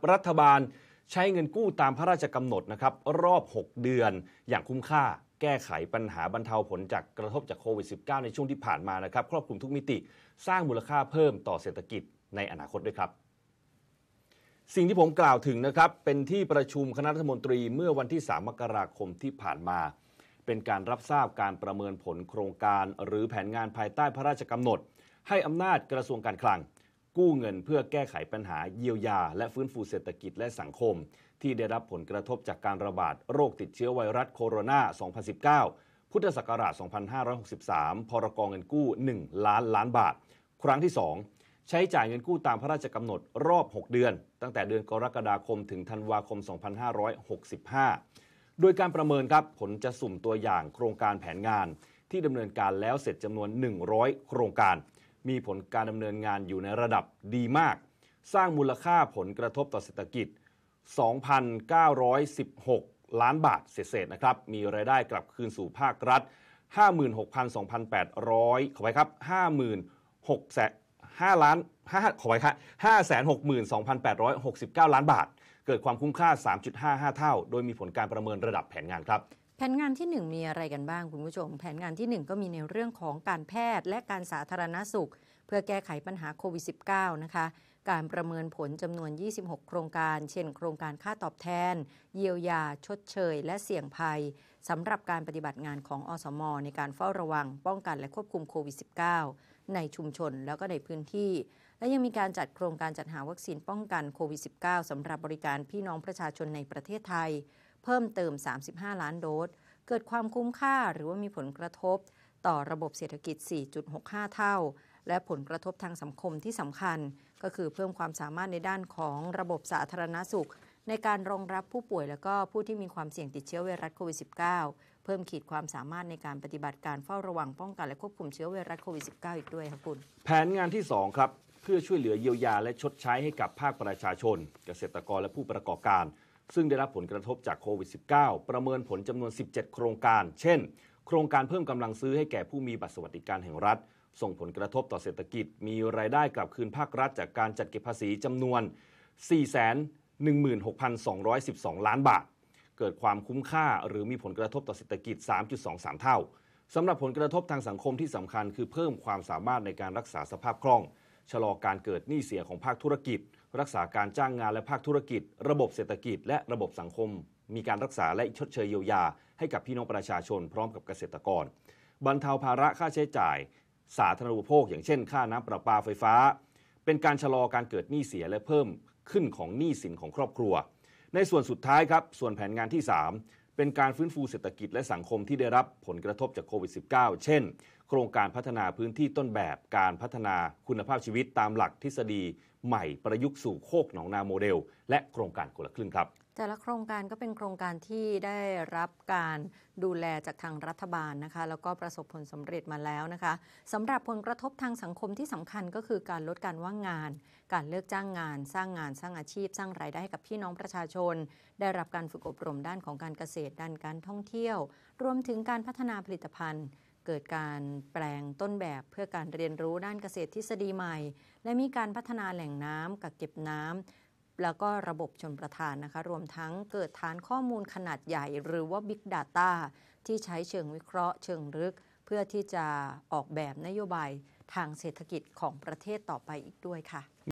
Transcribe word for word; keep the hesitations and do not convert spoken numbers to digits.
รัฐบาลใช้เงินกู้ตามพระราชกำหนดนะครับรอบหกเดือนอย่างคุ้มค่าแก้ไขปัญหาบรรเทาผลจากกระทบจากโควิด สิบเก้า ในช่วงที่ผ่านมานะครับครอบคลุมทุกมิติสร้างมูลค่าเพิ่มต่อเศรษฐกิจในอนาคตด้วยครับสิ่งที่ผมกล่าวถึงนะครับเป็นที่ประชุมคณะรัฐมนตรีเมื่อวันที่สามมกราคมที่ผ่านมาเป็นการรับทราบการประเมินผลโครงการหรือแผนงานภายใต้พระราชกำหนดให้อำนาจกระทรวงการคลังกู้เงินเพื่อแก้ไขปัญหาเยียวยาและฟื้นฟูเศรษฐกิจและสังคมที่ได้รับผลกระทบจากการระบาดโรคติดเชื้อไวรัสโคโรนา สองพันสิบเก้า พุทธศักราช สองพันห้าร้อยหกสิบสาม พรก.เงินกู้ หนึ่ง ล้านล้านบาทครั้งที่สองใช้จ่ายเงินกู้ตามพระราชกำหนดรอบหกเดือนตั้งแต่เดือนกรกฎาคมถึงธันวาคม สองพันห้าร้อยหกสิบห้า โดยการประเมินครับผลจะสุ่มตัวอย่างโครงการแผนงานที่ดำเนินการแล้วเสร็จจำนวนหนึ่งร้อยโครงการมีผลการดำเนินงานอยู่ในระดับดีมากสร้างมูลค่าผลกระทบต่อเศรษฐกิจ สองพันเก้าร้อยสิบหก ล้านบาทเศษๆนะครับมีรายได้กลับคืนสู่ภาครัฐ ห้าหมื่นหกพันสองพันแปดร้อย ขอไปครับ ห้าหมื่นหกแสนห้าล้าน5ขอไปครับ ห้าแสนหกหมื่นสองพันแปดร้อยหกสิบเก้า ล้านบาทเกิดความคุ้มค่า สามจุดห้าห้า เท่าโดยมีผลการประเมินระดับแผนงานครับแผนงานที่หนึ่งมีอะไรกันบ้างคุณผู้ชมแผนงานที่หนึ่งก็มีในเรื่องของการแพทย์และการสาธารณสุขเพื่อแก้ไขปัญหาโควิด สิบเก้า นะคะการประเมินผลจำนวนยี่สิบหกโครงการเช่นโครงการค่าตอบแทนเยียวยาชดเชยและเสี่ยงภัยสำหรับการปฏิบัติงานของอสม.ในการเฝ้าระวังป้องกันและควบคุมโควิด สิบเก้า ในชุมชนแล้วก็ในพื้นที่และยังมีการจัดโครงการจัดหาวัคซีนป้องกันโควิด สิบเก้า สำหรับบริการพี่น้องประชาชนในประเทศไทยเพิ่มเติมสามสิบห้าล้านโดสเกิดความคุ้มค่าหรือว่ามีผลกระทบต่อระบบเศรษฐกิจ สี่จุดหกห้า เท่าและผลกระทบทางสังคมที่สำคัญก็คือเพิ่มความสามารถในด้านของระบบสาธารณสุขในการรองรับผู้ป่วยและก็ผู้ที่มีความเสี่ยงติดเชื้อไวรัสโควิด สิบเก้า เพิ่มขีดความสามารถในการปฏิบัติการเฝ้าระวังป้องกันและควบคุมเชื้อไวรัสโควิด สิบเก้า อีกด้วยครับคุณแผนงานที่สองครับเพื่อช่วยเหลือเยียวยาและชดใช้ให้กับภาคประชาชนเกษตรกรและผู้ประกอบการซึ่งได้รับผลกระทบจากโควิด สิบเก้า ประเมินผลจำนวนสิบเจ็ดโครงการเช่นโครงการเพิ่มกำลังซื้อให้แก่ผู้มีบัตรสวัสดิการแห่งรัฐส่งผลกระทบต่อเศรษฐกิจมีรายได้กลับคืนภาครัฐจากการจัดเก็บภาษีจำนวน สี่แสนหนึ่งหมื่นหกพันสองร้อยสิบสอง ล้านบาทเกิดความคุ้มค่าหรือมีผลกระทบต่อเศรษฐกิจ สามจุดสองสาม เท่าสำหรับผลกระทบทางสังคมที่สำคัญคือเพิ่มความสามารถในการรักษาสภาพคล่องชะลอการเกิดหนี้เสียของภาคธุรกิจรักษาการจ้างงานและภาคธุรกิจระบบเศรษฐกิจและระบบสังคมมีการรักษาและชดเชยเยียวยาให้กับพี่น้องประชาชนพร้อมกับเกษตรกรบรรเทาภาระค่าใช้จ่ายสาธารณูปโภคอย่างเช่นค่าน้ำประปาไฟฟ้าเป็นการชะลอการเกิดหนี้เสียและเพิ่มขึ้นของหนี้สินของครอบครัวในส่วนสุดท้ายครับส่วนแผนงานที่สามเป็นการฟื้นฟูเศรษฐกิจและสังคมที่ได้รับผลกระทบจากโควิด สิบเก้า เช่นโครงการพัฒนาพื้นที่ต้นแบบการพัฒนาคุณภาพชีวิตตามหลักทฤษฎีใหม่ประยุกต์สู่โคกหนองนาโมเดลและโครงการคนละครึ่งครับแต่ละโครงการก็เป็นโครงการที่ได้รับการดูแลจากทางรัฐบาลนะคะแล้วก็ประสบผลสำเร็จมาแล้วนะคะสำหรับผลกระทบทางสังคมที่สำคัญก็คือการลดการว่างงานการเลิกจ้างงานสร้างงานสร้างอาชีพสร้างรายได้ให้กับพี่น้องประชาชนได้รับการฝึกอบรมด้านของการเกษตรด้านการท่องเที่ยวรวมถึงการพัฒนาผลิตภัณฑ์เกิดการแปลงต้นแบบเพื่อการเรียนรู้ด้านเกษตรทฤษฎีใหม่และมีการพัฒนาแหล่งน้ำกักเก็บน้ำแล้วก็ระบบชลประทานนะคะรวมทั้งเกิดฐานข้อมูลขนาดใหญ่หรือว่า Big Data ที่ใช้เชิงวิเคราะห์เชิงลึกเพื่อที่จะออกแบบนโยบายทางเศรษฐกิจของประเทศต่อไปอีกด้วยค่ะ